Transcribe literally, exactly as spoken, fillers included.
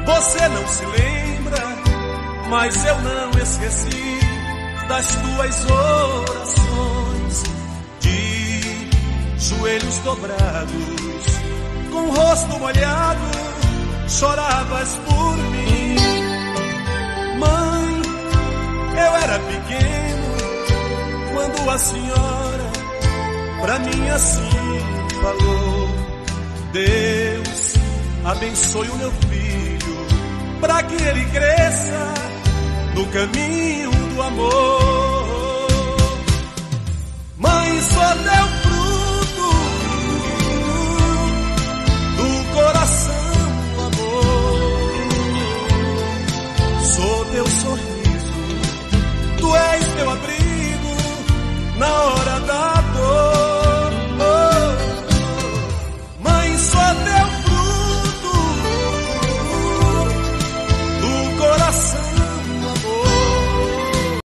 Você não se lembra, mas eu não esqueci das tuas orações, de joelhos dobrados, com o rosto molhado, choravas por mim. Mãe, eu era pequeno quando a senhora pra mim assim falou: Deus abençoe o meu filho, pra que ele cresça no caminho do amor. Mãe, sou teu